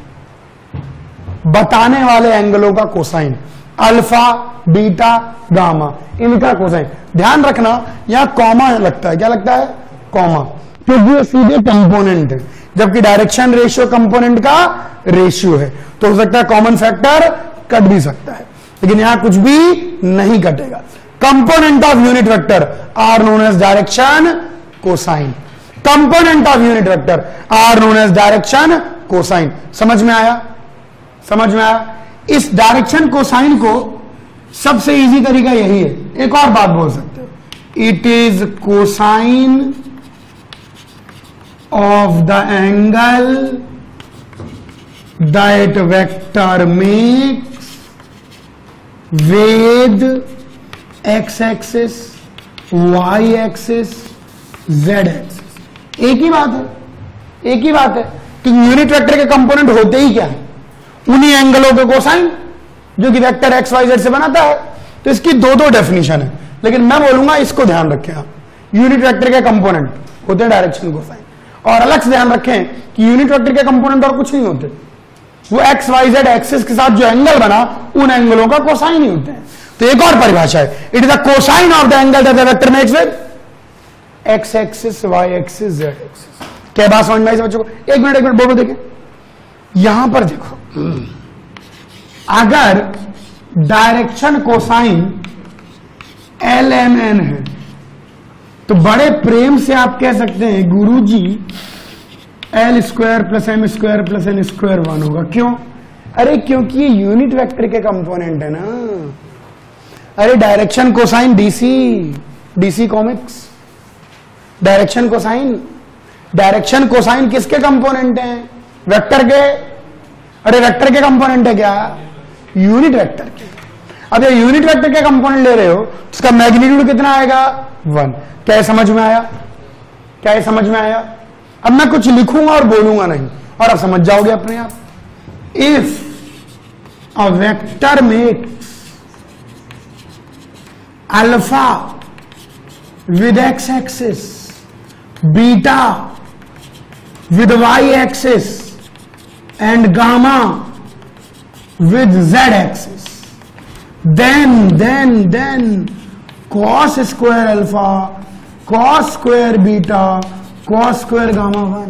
बताने वाले एंगलों का कोसाइन, अल्फा, बीटा, गामा, इनका कोसाइन। ध्यान रखना यहां कॉमा लगता है। क्या लगता है? कॉमा, क्योंकि ये सीधे कंपोनेंट है, जबकि डायरेक्शन रेशियो कंपोनेंट का रेशियो है। तो हो सकता है कॉमन फैक्टर कट भी सकता है, लेकिन यहां कुछ भी नहीं कटेगा। Component of unit vector are known as direction cosine. Component of unit vector are known as direction cosine. समझ में आया? समझ में आया? इस डायरेक्शन कोसाइन को सबसे इजी तरीका यही है। एक और बात बोल सकते हो, it is cosine of the angle that vector makes with x axis, Y axis, Z axis. एक ही बात है, एक ही बात है कि यूनिट वेक्टर के कंपोनेंट होते ही क्या है? उन्हीं एंगलों के कोसाइन जो कि वेक्टर एक्स वाई जेड से बनाता है। तो इसकी दो डेफिनेशन है, लेकिन मैं बोलूंगा इसको ध्यान रखें आप, यूनिट वेक्टर के कंपोनेंट होते हैं डायरेक्शन कोसाइन, और अलग से ध्यान रखें कि यूनिट वेक्टर के कंपोनेंट और कुछ नहीं होते, वो एक्स वाई जेड एक्सिस के साथ जो एंगल बना उन एंगलों का कोसाइन ही होते हैं। तो एक और परिभाषा है, it is the cosine of the angle that the vector makes with x axis, Y axis, Z axis. क्या बात समझ में आई बच्चों को? एक मिनट बोलो, देखें यहां पर देखो, अगर direction cosine l m n है तो बड़े प्रेम से आप कह सकते हैं गुरुजी l square plus m square plus n square 1 होगा। क्यों? अरे क्योंकि ये यूनिट वेक्टर के कंपोनेंट है ना। अरे direction cosine DC comics, direction cosine किसके कंपोनेंट हैं? वेक्टर के। अरे वेक्टर के कंपोनेंट है क्या? यूनिट वेक्टर के। अब ये यूनिट वेक्टर के कंपोनेंट ले रहे हो तो इसका मैग्नीट्यूड कितना आएगा? 1। क्या समझ में आया? क्या समझ में आया? अब मैं कुछ लिखूंगा और बोलूंगा नहीं, और आप समझ जाओगे अपने आप। If a vector makes alpha with x axis, beta with y axis and gamma with z axis, then cos square alpha, cos square beta, cos square gamma 1।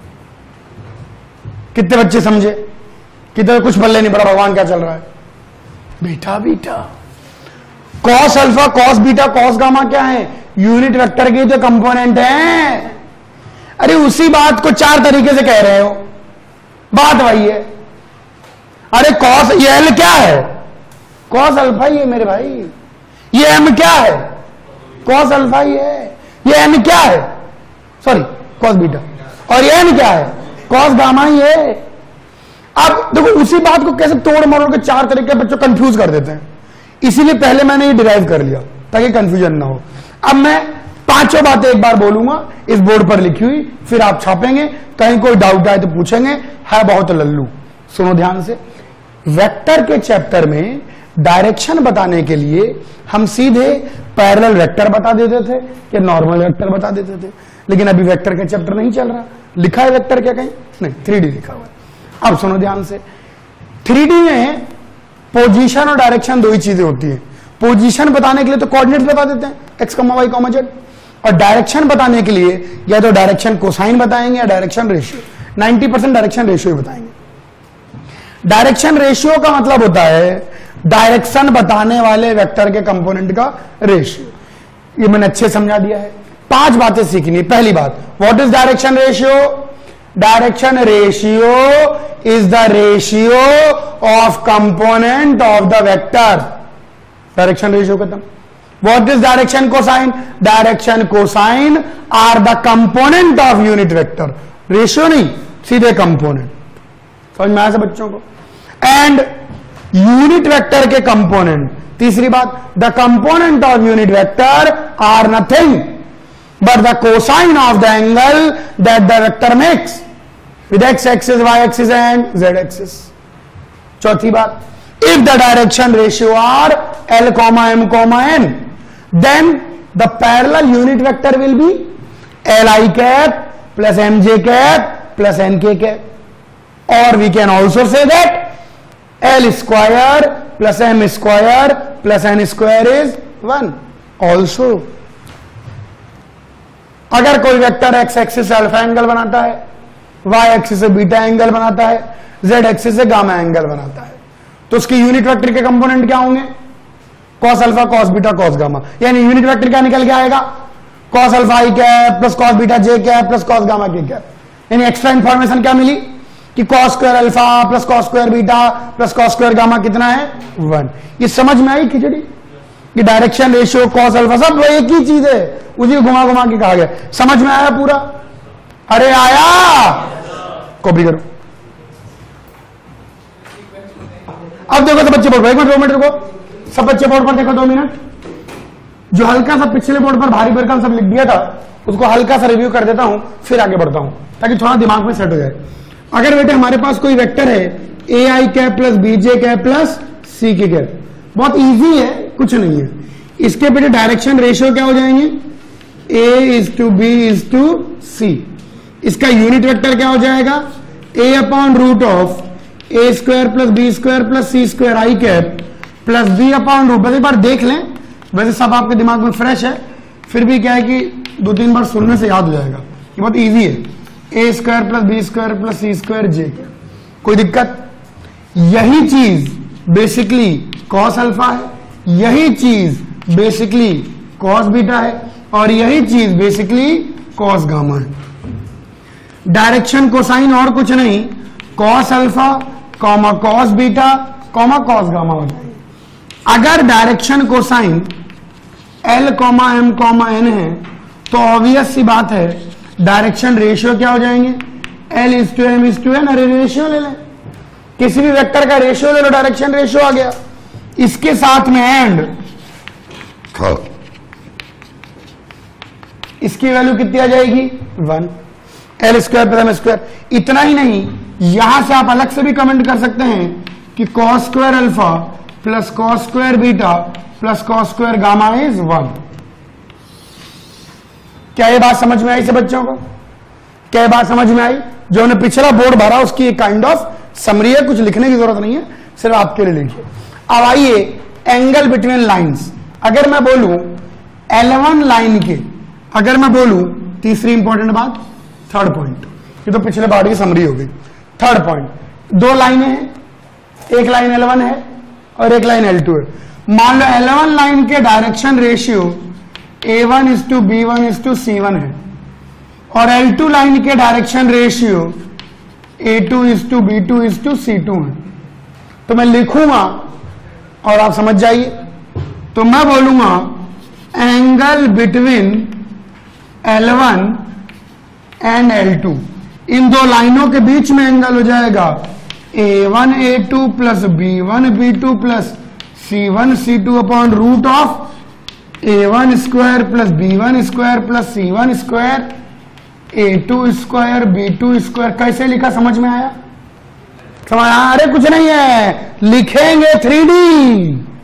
कितने बच्चे समझे? कितने कुछ बल्ले नहीं पड़ा भगवान क्या चल रहा है? Beta cos alpha, cos beta, cos gamma क्या है? यूनिट वेक्टर के जो कंपोनेंट है। अरे उसी बात को 4 तरीके से कह रहे हो, बात वही है। अरे कॉस, ये एल क्या है? कॉस अल्फा ही है मेरे भाई। ये एम क्या है? कॉस अल्फा ही है। ये एम क्या है? Sorry cos beta. और ये एम क्या है? कॉस गामा ही है। अब देखो उसी बात को कैसे तोड़ मरोड़ के 4 तरीके बच्चों कंफ्यूज कर देते हैं। इसीलिए पहले मैंने ये डिराइव कर लिया ताकि कंफ्यूजन ना हो। अब मैं 5 बातें एक बार बोलूंगा इस बोर्ड पर लिखी हुई, फिर आप छापेंगे, कहीं कोई डाउट आए तो पूछेंगे, है बहुत लल्लू। सुनो ध्यान से, वेक्टर के चैप्टर में डायरेक्शन बताने के लिए हम सीधे पैरेलल वेक्टर बता देते थे या नॉर्मल वेक्टर बता देते थे, लेकिन अभी वेक्टर का चैप्टर नहीं चल रहा। लिखा है वेक्टर क्या कहीं? नहीं, 3D लिखा हुआ है। अब सुनो ध्यान से, 3D में पोजीशन और डायरेक्शन दो ही चीजें होती है। पोजीशन बताने के लिए तो कोऑर्डिनेट्स बता देते हैं x, y, z, और डायरेक्शन बताने के लिए या तो डायरेक्शन कोसाइन बताएंगे या डायरेक्शन रेशियो। 90% डायरेक्शन रेशियो बताएंगे। डायरेक्शन रेशियो का मतलब होता है डायरेक्शन बताने वाले वेक्टर के कंपोनेंट का रेशियो। ये मैंने अच्छे समझा दिया है। 5 बातें सीखनी। पहली बात, what is direction ratio? Direction ratio is the ratio of component of the vector. Direction ratio खत्म। What is direction cosine? Direction cosine are the component of unit vector. Ratio नहीं, सीधे कंपोनेंट। समझ में आया सब बच्चों को? एंड यूनिट वेक्टर के कंपोनेंट, तीसरी बात, the component of unit vector are nothing but the cosine of the angle that the vector makes with x axis, Y axis and Z axis. चौथी बात, if the direction ratio are L, M, N, then the parallel unit vector will be Li cap plus Mj cap plus Nk cap. Or we can also say that L square plus M square plus N square is 1 also. अगर कोई वेक्टर x axis से alpha angle बनाता है, y axis से beta angle बनाता है, Z axis से गामा एंगल बनाता है, तो उसके यूनिट वेक्टर के कंपोनेंट क्या होंगे? Cos alpha, cos beta, cos gamma. यानी यूनिट वेक्टर क्या निकल के आएगा? कॉस अल्फा आई कैप प्लस कॉस बीटा जे कैप प्लस कॉस गामा के कैप। यानी एक्स्ट्रा इंफॉर्मेशन क्या मिली कि cos square alpha plus cos square beta plus cos square gamma कितना है? 1। ये समझ में आई खिचड़ी? कि डायरेक्शन रेशियो, कॉस अल्फा सब एक ही चीज है, उसी को घुमा घुमा के कहा गया। समझ में आया पूरा? अरे आया? कॉपी करो। अब देखो सब बच्चे बोर्ड पर, 1 मिनट 2 मिनट रुको। सब बच्चे बोर्ड पर देखो 2 मिनट। जो हल्का सा पिछले बोर्ड पर भारी भरकम सब लिख दिया था उसको हल्का सा रिव्यू कर देता हूं, फिर आगे बढ़ता हूं ताकि थोड़ा दिमाग में सेट हो जाए। अगर बेटे हमारे पास कोई वेक्टर है ए आई cap plus b j cap plus सी के कैप, बहुत इजी है, कुछ नहीं है। इसके बेटे डायरेक्शन रेशियो क्या हो जाएंगे? A is to B is to c. इसका यूनिट वेक्टर क्या हो जाएगा? ए upon root of A square plus B square plus C square I cap plus b upon root. बस एक बार देख लें, वैसे सब आपके दिमाग में फ्रेश है, फिर भी क्या है कि 2-3 बार सुनने से याद हो जाएगा। ये बहुत इजी है। A square plus B square plus C square j. कोई दिक्कत? यही चीज बेसिकली कॉस अल्फा है, यही चीज बेसिकली कॉस बीटा है, और यही चीज बेसिकली कॉस गामा है। डायरेक्शन कोसाइन और कुछ नहीं, cos alpha comma cos beta comma cos gamma हो जाएगी। अगर direction cosine L, M, N है तो ऑब्वियस सी बात है डायरेक्शन रेशियो क्या हो जाएंगे? L is to M is to N। अरे रेशियो ले लें, किसी भी वेक्टर का रेशियो ले लो, डायरेक्शन रेशियो आ गया। इसके साथ में एंड, इसकी वैल्यू कितनी आ जाएगी? 1। L square plus M square. इतना ही नहीं, यहां से आप अलग से भी कमेंट कर सकते हैं कि cos square alpha plus cos square beta plus cos square gamma is 1। क्या ये बात समझ में आई से बच्चों को? क्या ये बात समझ में आई? जो हमने पिछला बोर्ड भरा उसकी एक काइंड ऑफ समरी है, कुछ लिखने की जरूरत नहीं है, सिर्फ आपके लिए लिखिए। अब आइए एंगल बिटवीन लाइंस। अगर मैं बोलूं L1 लाइन के, अगर मैं बोलूं तीसरी इंपॉर्टेंट बात, थर्ड पॉइंट, ये तो पिछले बार की समरी हो गई। थर्ड पॉइंट, 2 लाइनें हैं, एक लाइन L1 है और एक लाइन L2 है। मान लो L1 लाइन के direction ratio A1 is to B1 is to C1 है, और L2 लाइन के direction ratio A2 is to B2 is to C2 है। तो मैं लिखूंगा और आप समझ जाइए। तो मैं बोलूंगा angle between L1 and L2, इन 2 लाइनों के बीच में एंगल हो जाएगा A1 A2 plus B1 B2 plus C1 C2 upon root of A1 square plus B1 square plus C1 square A2 square B2 square. कैसे लिखा, समझ में आया? समझ आया? अरे कुछ नहीं है, लिखेंगे 3D।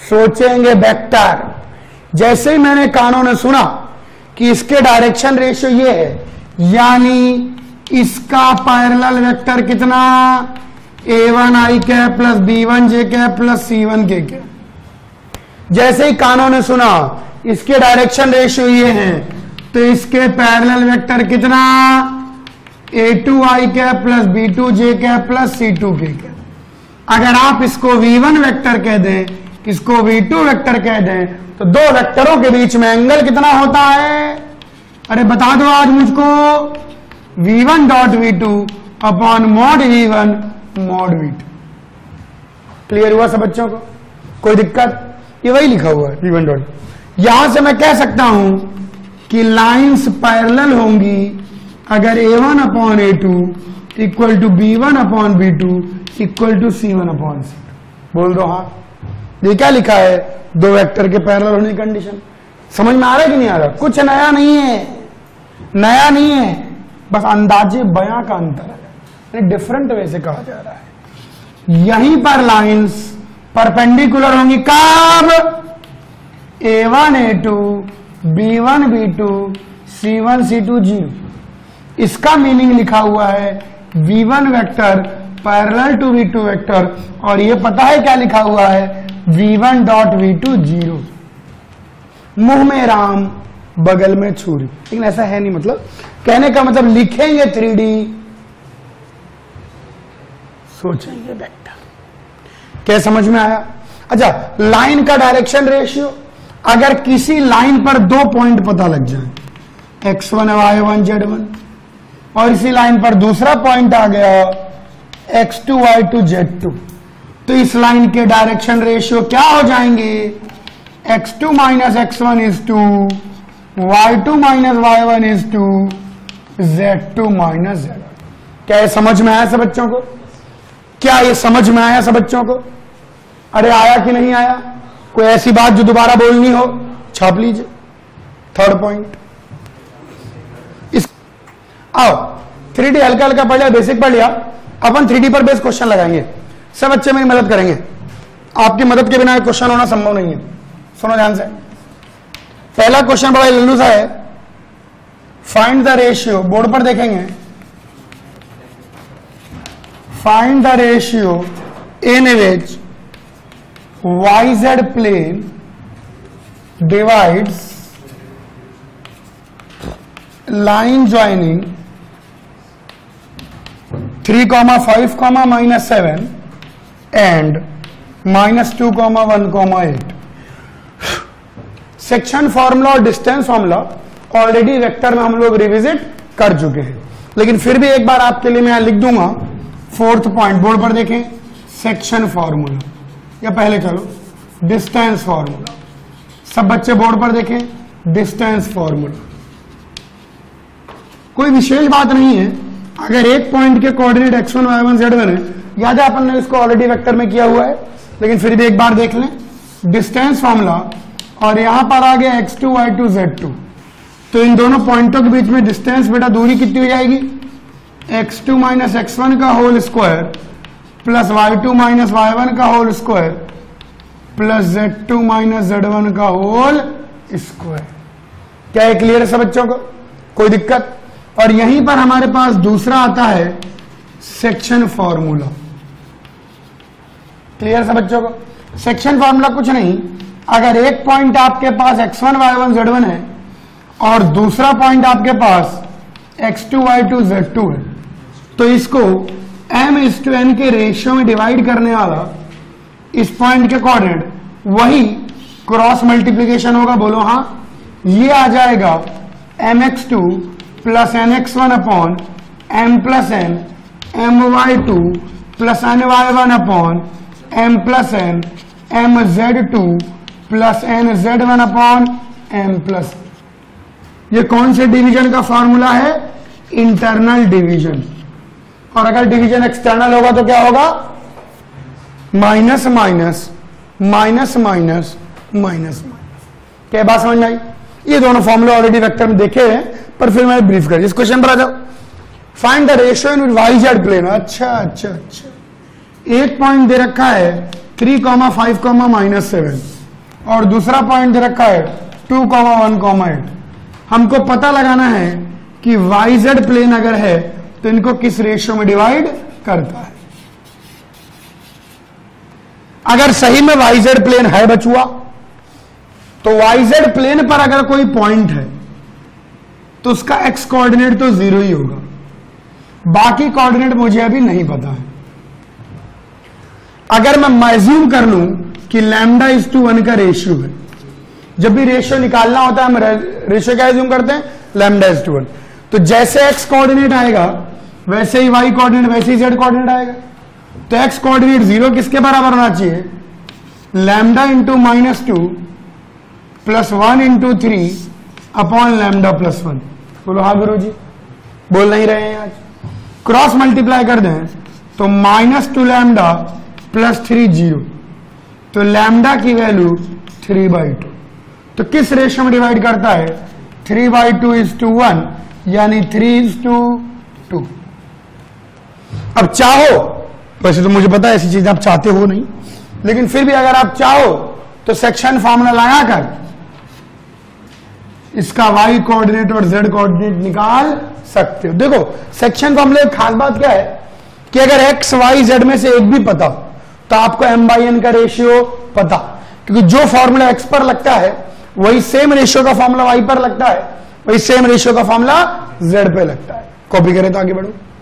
सोचेंगे वेक्टर। जैसे ही मैंने कानों ने सुना कि इसके डायरेक्शन रेशियो ये है, यानी इसका पैरेलल वेक्टर कितना, a1i cap plus b1j cap plus c1k cap. जैसे ही कानों ने सुना इसके डायरेक्शन रेशियो ये है, तो इसके पैरेलल वेक्टर कितना, a2i cap plus b2j cap plus c2k cap. अगर आप इसको v1 वेक्टर कह दें, इसको v2 वेक्टर कह दें, तो दो वेक्टरों के बीच में एंगल कितना होता है, अरे बता दो आज मुझको, v1 dot v2 upon mod v1 mod v2। Clear हुआ सब बच्चों को, कोई दिक्कत? ये वही लिखा हुआ है v1 डॉट। यहां से मैं कह सकता हूं कि लाइंस पैरेलल होंगी अगर a1 upon a2 equal to b1 upon b2 equal to c1 upon c2। बोल दो हाँ। ये क्या लिखा है, दो वेक्टर के पैरेलल होने की कंडीशन। समझ में आ रहा है कि नहीं आ रहा? कुछ नया नहीं है, नया नहीं है, बस अंदाजे बयां का अंतर है, डिफरेंट वे से कहा जा रहा है। यहीं पर लाइंस परपेंडिकुलर होंगी कब, a1 a2 b1 b2 c1 c2 0। इसका मीनिंग लिखा हुआ है v1 vector parallel to v2 vector, और ये पता है क्या लिखा हुआ है, v1 डॉट v2 0। मुंह में राम बगल में छुरी, लेकिन ऐसा है नहीं। मतलब कहने का मतलब लिखेंगे 3D, सोचेंगे वेक्टर। क्या समझ में आया? अच्छा, लाइन का डायरेक्शन रेशियो, अगर किसी लाइन पर दो पॉइंट पता लग जाए, x1 y1 z1, और इसी लाइन पर दूसरा पॉइंट आ गया x2 y2 z2, तो इस लाइन के डायरेक्शन रेशियो क्या हो जाएंगे, x2 minus x1 is to y2 minus y1 is to z2 minus z1। क्या ये समझ में आया सब बच्चों को? क्या ये समझ में आया सब बच्चों को? अरे आया कि नहीं आया? कोई ऐसी बात जो दोबारा बोलनी हो छाप लीजिए। थर्ड पॉइंट, इस आओ 3D हल्का हल्का पढ़ लिया, बेसिक पढ़ लिया, अपन 3D पर बेस क्वेश्चन लगाएंगे। सब बच्चे मेरी मदद करेंगे, आपकी मदद के बिना क्वेश्चन होना संभव नहीं है। सुनो ध्यान से। पहला क्वेश्चन बड़ा लल्लू सा है, फाइंड द रेशियो, बोर्ड पर देखेंगे, find the ratio in which YZ plane divides line joining 3, 5, -7 and -2, 1, 8। Section formula और डिस्टेंस फॉर्मूला ऑलरेडी वेक्टर में हम लोग रिविजिट कर चुके हैं, लेकिन फिर भी एक बार आपके लिए मैं यहां लिख दूंगा। फोर्थ पॉइंट बोर्ड पर देखें, सेक्शन फॉर्मूला, या पहले चलो डिस्टेंस फॉर्मूला। सब बच्चे बोर्ड पर देखें, डिस्टेंस फॉर्मूला। कोई विशेष बात नहीं है, अगर एक पॉइंट के कोऑर्डिनेट x1 y1 z1 है, याद है अपन ने इसको ऑलरेडी वेक्टर में किया हुआ है, लेकिन फिर भी एक बार देख लें। डिस्टेंस फॉर्मूला, और यहां पर आ गया x2 y2 z2, तो इन दोनों पॉइंटों के बीच में डिस्टेंस बेटा दूरी कितनी हो जाएगी, x2 माइनस x1 का whole square plus y2 minus y1 का whole square plus z2 minus z1 का होल स्क्वायर। क्या है क्लियर है सब बच्चों को? कोई दिक्कत? और यहीं पर हमारे पास दूसरा आता है सेक्शन फॉर्मूला। क्लियर है सब बच्चों को? सेक्शन फॉर्मूला कुछ नहीं, अगर एक पॉइंट आपके पास x1 y1 z1 है और दूसरा पॉइंट आपके पास x2 y2 z2 है, तो इसको m/n के रेशियो में डिवाइड करने वाला इस पॉइंट के कोऑर्डिनेट वही क्रॉस मल्टीप्लीकेशन होगा। बोलो हाँ। ये आ जाएगा mx2 plus nx1 upon m plus n my2 plus ny1 upon m plus n mz2 plus nz1 upon m plus. ये कौन से डिवीजन का फॉर्मूला है? Internal division. और अगर डिवीजन एक्सटर्नल होगा तो क्या होगा? Minus minus minus minus minus. क्या बात समझ में आई? ये दोनों फॉर्मूला ऑलरेडी वेक्टर में देखे हैं, पर फिर मैं ब्रीफ कर, इस क्वेश्चन पर आ जाओ। Find the ratio in YZ plane. अच्छा अच्छा अच्छा, एक पॉइंट दे रखा है 3, 5, -7, और दूसरा पॉइंट दे रखा है 2,1,8। हमको पता लगाना है कि YZ प्लेन अगर है तो इनको किस रेशियो में डिवाइड करता है। अगर सही में YZ प्लेन है बचुआ, तो YZ प्लेन पर अगर कोई पॉइंट है तो उसका x कोऑर्डिनेट तो 0 ही होगा, बाकी कोऑर्डिनेट मुझे अभी नहीं पता है। अगर मैं एज्यूम कर लूं कि λ/1 का रेशियो है, जब भी रेशियो निकालना होता है हम रेशियो क्या एज्यूम करते हैं, λ/1। तो जैसे x कोऑर्डिनेट आएगा वैसे ही y कोऑर्डिनेट, वैसे ही z कोऑर्डिनेट आएगा। तो x कोऑर्डिनेट 0 किसके बराबर होना चाहिए, λ - 2 + 1 × 3 अपॉन λ+1। बोलो हाँ गुरु जी, बोल नहीं रहे हैं आज। क्रॉस मल्टीप्लाई कर दें तो -2λ + 3 0, तो लैम्डा की वैल्यू 3/2। तो किस रेशियो में डिवाइड करता है, 3/2:1, यानी 3:2। अब चाहो, वैसे तो मुझे पता है ऐसी चीज आप चाहते हो नहीं, लेकिन फिर भी अगर आप चाहो तो सेक्शन फॉर्मूला लगाकर इसका y कोऑर्डिनेट और z कोऑर्डिनेट निकाल सकते हो। देखो सेक्शन फॉर्मूले की खास बात क्या है कि अगर x, y, z में से एक भी पता तो आपको m/n का रेशियो पता, क्योंकि जो फॉर्मूला x पर लगता है वही सेम रेशियो का फॉर्मूला y पर लगता है, वही सेम रेशियो का फॉर्मूला z पे लगता है। कॉपी करें तो आगे बढ़ो।